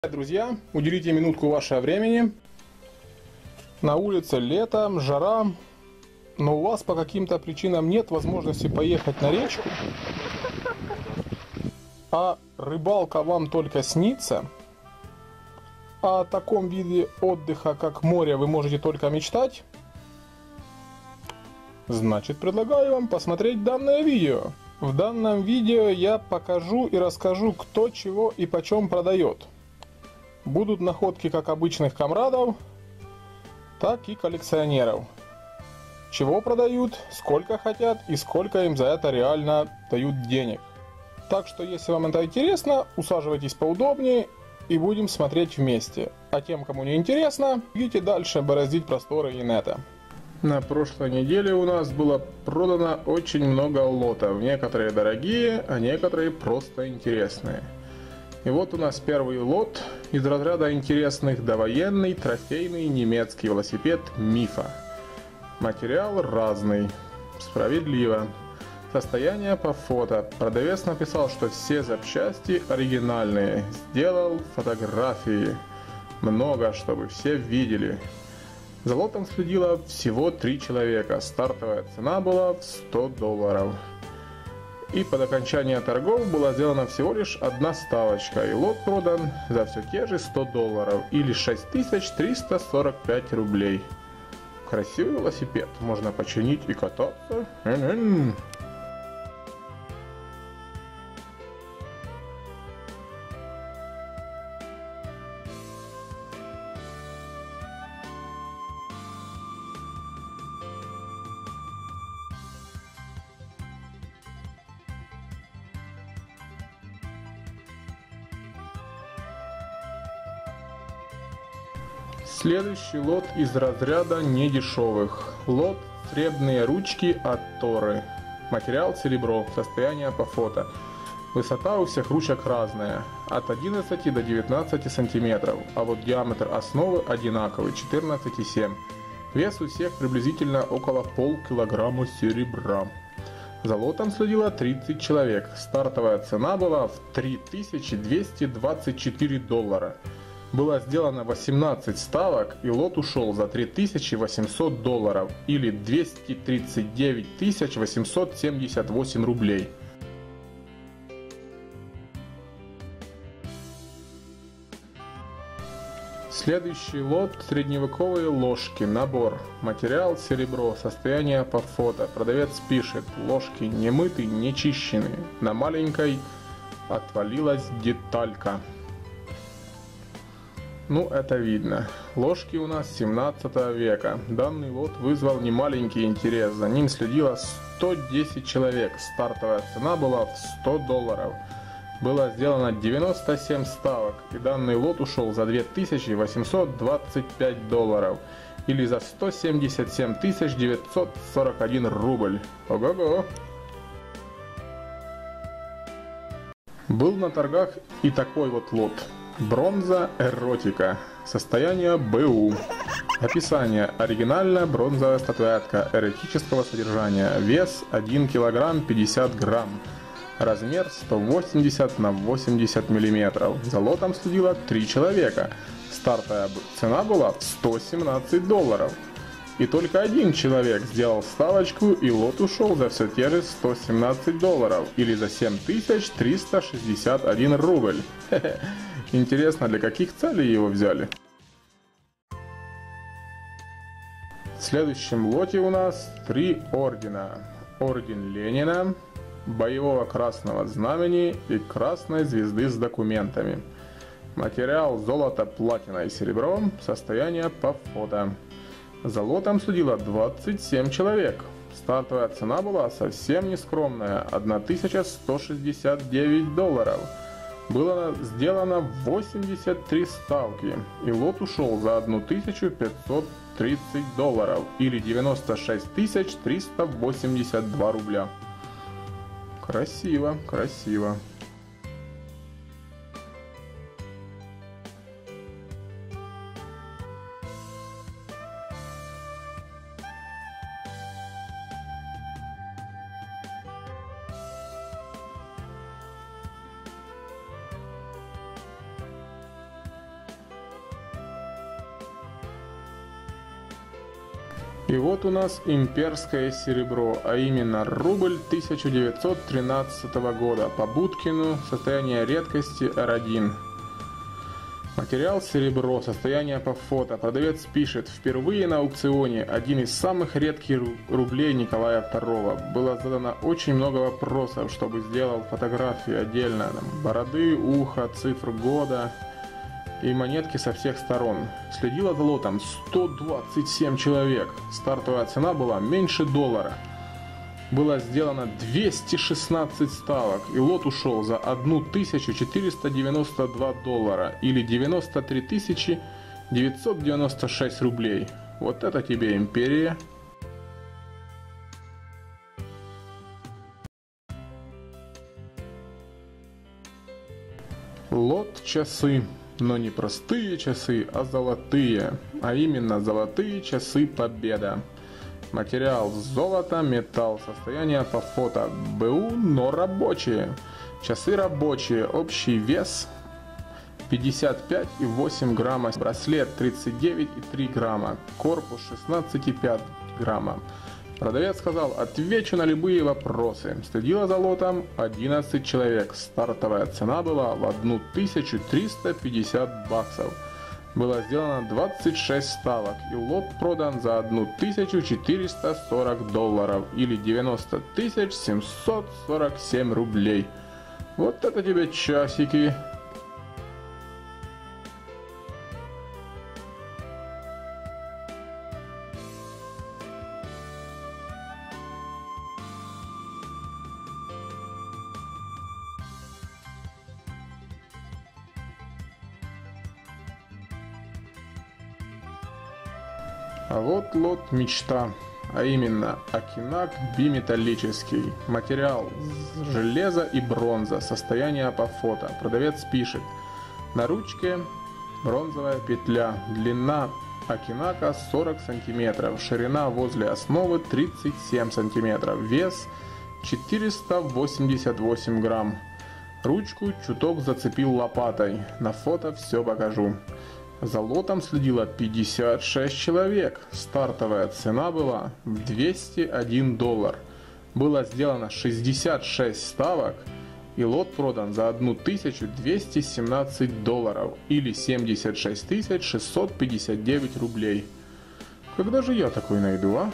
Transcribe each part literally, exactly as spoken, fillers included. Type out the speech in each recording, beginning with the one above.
Друзья, уделите минутку вашего времени. На улице лето, жара, но у вас по каким-то причинам нет возможности поехать на речку, а рыбалка вам только снится, а о таком виде отдыха, как море, вы можете только мечтать, значит, предлагаю вам посмотреть данное видео. В данном видео я покажу и расскажу, кто чего и почем продает. Будут находки как обычных комрадов, так и коллекционеров. Чего продают, сколько хотят и сколько им за это реально дают денег. Так что, если вам это интересно, усаживайтесь поудобнее и будем смотреть вместе. А тем, кому не интересно, идите дальше бороздить просторы инета. На прошлой неделе у нас было продано очень много лотов. Некоторые дорогие, а некоторые просто интересные. И вот у нас первый лот из разряда интересных: довоенный трофейный немецкий велосипед Мифа. Материал разный. Справедливо. Состояние по фото. Продавец написал, что все запчасти оригинальные. Сделал фотографии. Много, чтобы все видели. За лотом следило всего три человека. Стартовая цена была в сто долларов. И под окончание торгов была сделана всего лишь одна ставочка, и лот продан за все те же сто долларов, или шесть тысяч триста сорок пять рублей. Красивый велосипед, можно починить и кататься. М-м-м. Следующий лот из разряда недешевых. Лот сребные ручки от Торы. Материал серебро, состояние по фото. Высота у всех ручек разная, от одиннадцати до девятнадцати сантиметров, а вот диаметр основы одинаковый, четырнадцать и семь. Вес у всех приблизительно около полкилограмма серебра. За лотом следило тридцать человек. Стартовая цена была в три тысячи двести двадцать четыре доллара. Было сделано восемнадцать ставок, и лот ушел за три тысячи восемьсот долларов, или двести тридцать девять тысяч восемьсот семьдесят восемь рублей. Следующий лот – средневековые ложки, набор. Материал серебро, состояние по фото. Продавец пишет: ложки не мыты, не чищены. На маленькой отвалилась деталька. Ну, это видно. Ложки у нас семнадцатого века. Данный лот вызвал немаленький интерес. За ним следило сто десять человек. Стартовая цена была в сто долларов. Было сделано девяносто семь ставок. И данный лот ушел за две тысячи восемьсот двадцать пять долларов. Или за сто семьдесят семь тысяч девятьсот сорок один рубль. Ого-го! Был на торгах и такой вот лот. Бронза эротика. Состояние БУ. Описание. Оригинальная бронзовая статуэтка эротического содержания. Вес один килограмм пятьдесят грамм. Размер сто восемьдесят на восемьдесят миллиметров. За лотом следило три человека. Стартовая цена была в сто семнадцать долларов. И только один человек сделал ставочку, и лот ушел за все те же сто семнадцать долларов, или за семь тысяч триста шестьдесят один рубль. Интересно, для каких целей его взяли? В следующем лоте у нас три ордена. Орден Ленина, боевого красного знамени и красной звезды с документами. Материал золото, платина и серебро, состояние по фото. За лотом следило двадцать семь человек. Стартовая цена была совсем не скромная, тысяча сто шестьдесят девять долларов. Было сделано восемьдесят три ставки, и лот ушел за тысячу пятьсот тридцать долларов, или девяносто шесть тысяч триста восемьдесят два рубля. Красиво, красиво. И вот у нас имперское серебро, а именно рубль тысяча девятьсот тринадцатого года. По Будкину, состояние редкости эр один. Материал серебро, состояние по фото. Продавец пишет: впервые на аукционе один из самых редких рублей Николая второго. Было задано очень много вопросов, чтобы сделал фотографии отдельно. Там, бороды, ухо, цифр года и монетки со всех сторон. Следило за лотом сто двадцать семь человек. Стартовая цена была меньше доллара. Было сделано двести шестнадцать ставок, и лот ушел за тысячу четыреста девяносто два доллара или девяносто три тысячи девятьсот девяносто шесть рублей. Вот это тебе империя. Лот часы. Но не простые часы, а золотые. А именно золотые часы Победа. Материал золото, металл, состояние по фото БУ, но рабочие. Часы рабочие, общий вес пятьдесят пять и восемь грамма, браслет тридцать девять и три грамма, корпус шестнадцать и пять грамма. Продавец сказал: отвечу на любые вопросы. Следило за лотом одиннадцать человек. Стартовая цена была в тысячу триста пятьдесят баксов. Было сделано двадцать шесть ставок, и лот продан за тысячу четыреста сорок долларов или девяносто тысяч семьсот сорок семь рублей. Вот это тебе часики. А вот лот мечта, а именно Акинак биметаллический. Материал железо и бронза, состояние по фото. Продавец пишет: на ручке бронзовая петля, длина Акинака сорок сантиметров, ширина возле основы тридцать семь сантиметров, вес четыреста восемьдесят восемь грамм. Ручку чуток зацепил лопатой, на фото все покажу. За лотом следило пятьдесят шесть человек. Стартовая цена была двести один доллар. Было сделано шестьдесят шесть ставок, и лот продан за тысячу двести семнадцать долларов или семьдесят шесть тысяч шестьсот пятьдесят девять рублей. Когда же я такой найду, а?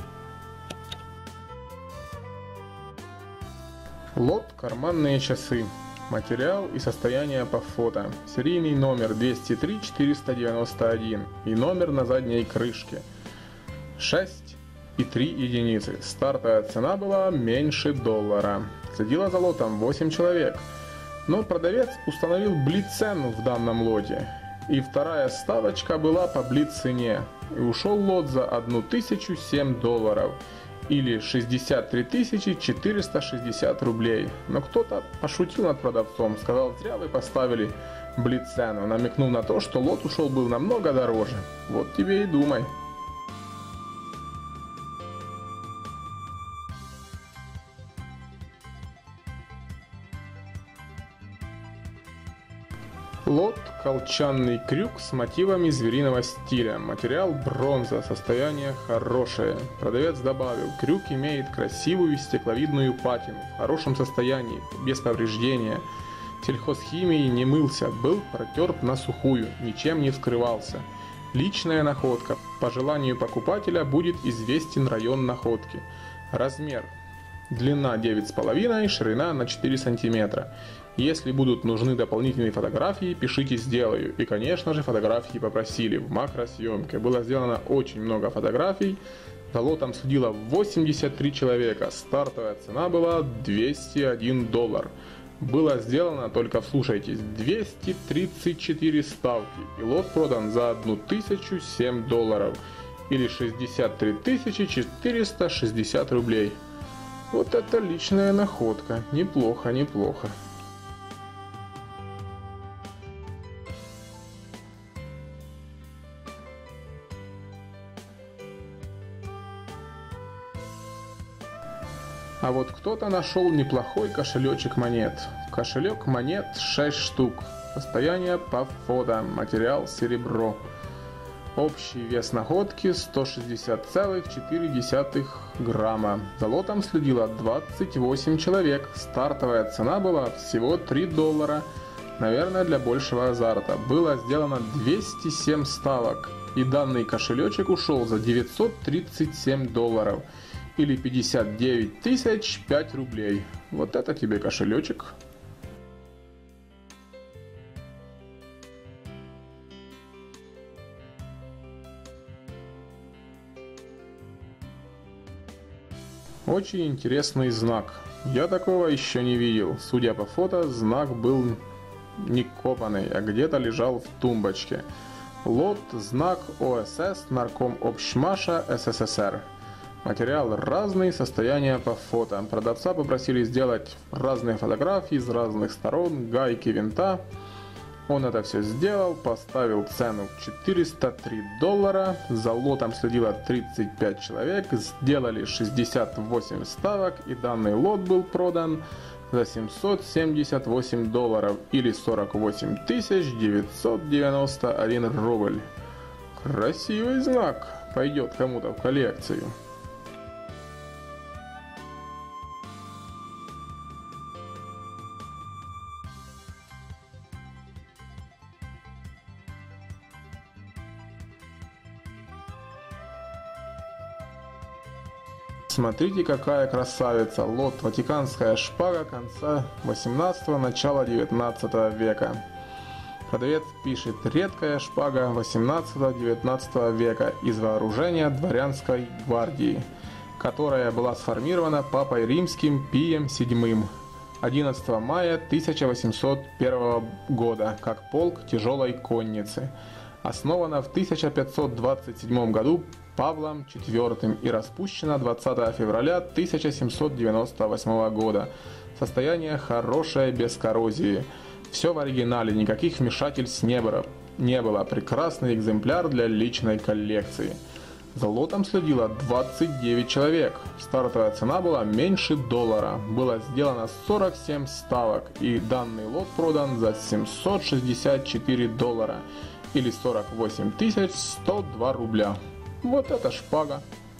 Лот карманные часы. Материал и состояние по фото. Серийный номер двести три четыреста девяносто один и номер на задней крышке. шесть и три единицы. Стартовая цена была меньше доллара. Следило за лотом восемь человек. Но продавец установил блиц-цену в данном лоте. И вторая ставочка была по блиц-цене. И ушел лот за тысячу семь долларов. Или шестьдесят три тысячи четыреста шестьдесят рублей. Но кто-то пошутил над продавцом, сказал: зря вы поставили блиц-цену, намекнув на то, что лот ушел был намного дороже. Вот тебе и думай. Лот колчанный крюк с мотивами звериного стиля. Материал бронза, состояние хорошее. Продавец добавил: крюк имеет красивую стекловидную патину, в хорошем состоянии, без повреждения. Сельхозхимией не мылся, был протерт на сухую, ничем не вскрывался. Личная находка. По желанию покупателя будет известен район находки. Размер. Длина девять с половиной, ширина на четыре сантиметра. Если будут нужны дополнительные фотографии, пишите, сделаю. И, конечно же, фотографии попросили в макросъемке. Было сделано очень много фотографий. За лотом следило восемьдесят три человека. Стартовая цена была двести один доллар. Было сделано, только вслушайтесь, двести тридцать четыре ставки. И лот продан за тысячу семь долларов. Или шестьдесят три тысячи четыреста шестьдесят рублей. Вот это личная находка. Неплохо, неплохо. А вот кто-то нашел неплохой кошелечек монет. Кошелек монет шесть штук. Состояние по фото. Материал серебро. Общий вес находки сто шестьдесят целых четыре десятых грамма. За лотом следило двадцать восемь человек. Стартовая цена была всего три доллара. Наверное, для большего азарта. Было сделано двести семь ставок. И данный кошелечек ушел за девятьсот тридцать семь долларов. Или пятьдесят девять тысяч пять рублей. Вот это тебе кошелечек. Очень интересный знак. Я такого еще не видел. Судя по фото, знак был не копанный, а где-то лежал в тумбочке. Лот, знак ОСС, нарком Общмаша СССР. Материал разный, состояние по фото. Продавца попросили сделать разные фотографии с разных сторон, гайки, винта. Он это все сделал, поставил цену четыреста три доллара, за лотом следило тридцать пять человек, сделали шестьдесят восемь ставок, и данный лот был продан за семьсот семьдесят восемь долларов или сорок восемь тысяч девятьсот девяносто один рубль. Красивый знак, пойдет кому-то в коллекцию. Смотрите, какая красавица! Лот «Ватиканская шпага» конца восемнадцатого, начала девятнадцатого века. Продавец пишет: редкая шпага восемнадцатого-девятнадцатого века из вооружения дворянской гвардии, которая была сформирована папой римским Пием седьмым одиннадцатого мая тысяча восемьсот первого года как полк тяжелой конницы. Основана в тысяча пятьсот двадцать седьмом году Павлом четвёртым и распущена двадцатого февраля тысяча семьсот девяносто восьмого года. Состояние хорошее, без коррозии. Все в оригинале, никаких вмешательств не было. Не было. Прекрасный экземпляр для личной коллекции. За лотом следило двадцать девять человек. Стартовая цена была меньше доллара. Было сделано сорок семь ставок, и данный лот продан за семьсот шестьдесят четыре доллара или сорок восемь тысяч сто два рубля. Вот это шпага.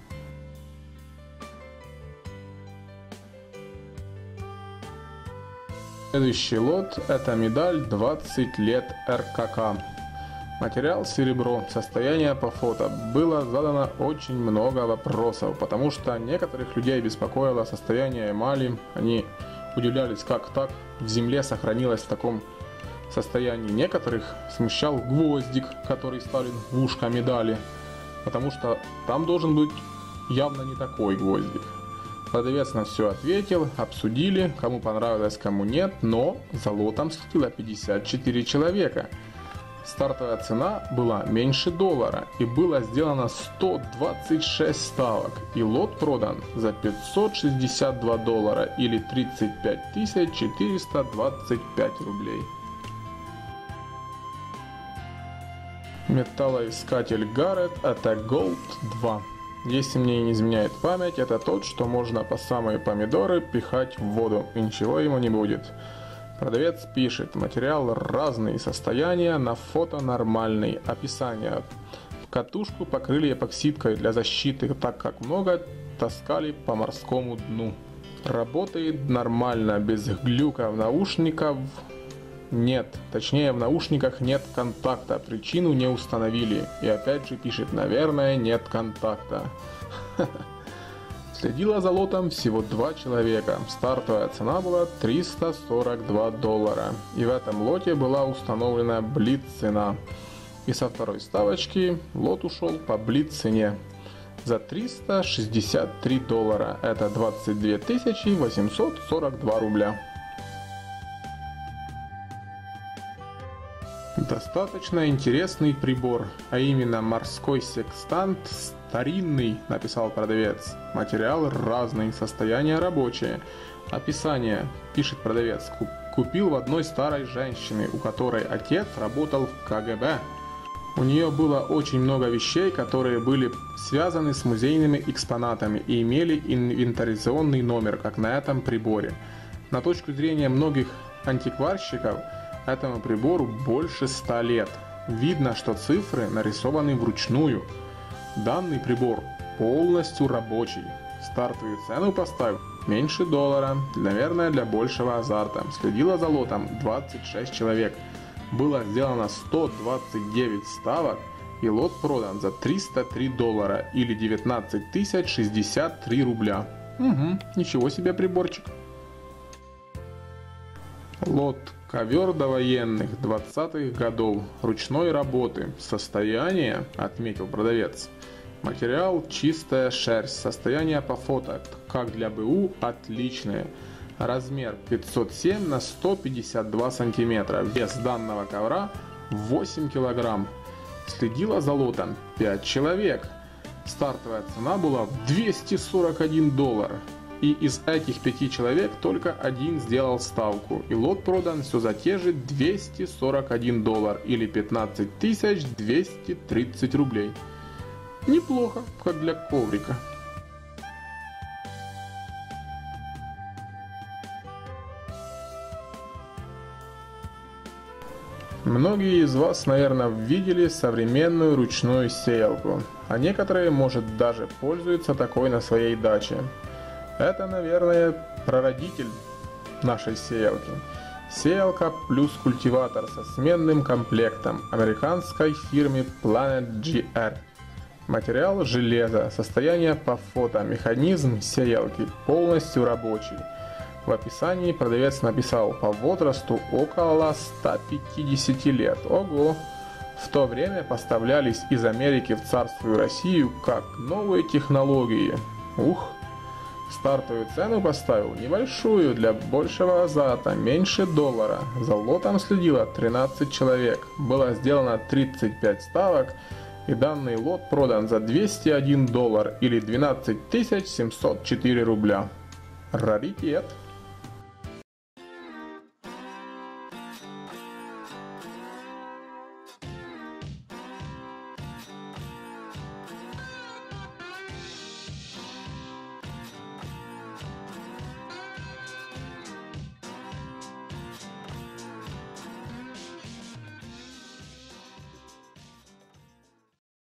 Следующий лот — это медаль двадцать лет эр ка ка. Материал серебро. Состояние по фото. Было задано очень много вопросов, потому что некоторых людей беспокоило состояние эмали. Они удивлялись, как так в земле сохранилось в таком состоянии. Некоторых смущал гвоздик, который вставлен в ушко медали, потому что там должен быть явно не такой гвоздик. Продавец на все ответил, обсудили, кому понравилось, кому нет, но за лотом следило пятьдесят четыре человека. Стартовая цена была меньше доллара, и было сделано сто двадцать шесть ставок, и лот продан за пятьсот шестьдесят два доллара или тридцать пять тысяч четыреста двадцать пять рублей. Металлоискатель Garrett — это Gold два. Если мне не изменяет память, это тот, что можно по самые помидоры пихать в воду, и ничего ему не будет. Продавец пишет: материал разный, состояние на фото нормальный, описание. Катушку покрыли эпоксидкой для защиты, так как много таскали по морскому дну. Работает нормально, без глюков, наушников нет, точнее в наушниках нет контакта, причину не установили. И опять же пишет: наверное, нет контакта. Следило за лотом всего два человека. Стартовая цена была триста сорок два доллара. И в этом лоте была установлена блиц-цена. И со второй ставочки лот ушел по блиц-цене за триста шестьдесят три доллара. Это двадцать две тысячи восемьсот сорок два рубля. Достаточно интересный прибор, а именно морской секстант старинный, написал продавец. Материал разный, состояние рабочее. Описание, пишет продавец: купил в одной старой женщины, у которой отец работал в ка гэ бэ. У нее было очень много вещей, которые были связаны с музейными экспонатами и имели инвентаризационный номер, как на этом приборе. На точку зрения многих антикварщиков, этому прибору больше ста лет. Видно, что цифры нарисованы вручную. Данный прибор полностью рабочий. Стартовую цену поставил меньше доллара, наверное, для большего азарта. Следило за лотом двадцать шесть человек. Было сделано сто двадцать девять ставок, и лот продан за триста три доллара или девятнадцать тысяч шестьдесят три рубля. Угу, ничего себе приборчик. Лот ковер довоенных двадцатых годов, ручной работы. Состояние, отметил продавец. Материал чистая шерсть, состояние по фото, как для БУ, отличное. Размер пятьсот семь на сто пятьдесят два сантиметра, вес данного ковра восемь килограмм. Следило за лотом пять человек. Стартовая цена была двести сорок один доллар. И из этих пяти человек только один сделал ставку. И лот продан все за те же двести сорок один доллар или пятнадцать тысяч двести тридцать рублей. Неплохо, как для коврика. Многие из вас, наверное, видели современную ручную сеялку, а некоторые, может, даже пользуются такой на своей даче. Это, наверное, прародитель нашей сеялки. Сеялка плюс культиватор со сменным комплектом американской фирмы Planet джи ар. Материал железо, состояние по фото, механизм сеялки полностью рабочий. В описании продавец написал по возрасту около ста пятидесяти лет. Ого! В то время поставлялись из Америки в царскую Россию как новые технологии. Ух! Стартовую цену поставил небольшую для большего азарта, меньше доллара. За лотом следило тринадцать человек. Было сделано тридцать пять ставок, и данный лот продан за двести один доллар или двенадцать тысяч семьсот четыре рубля. Раритет.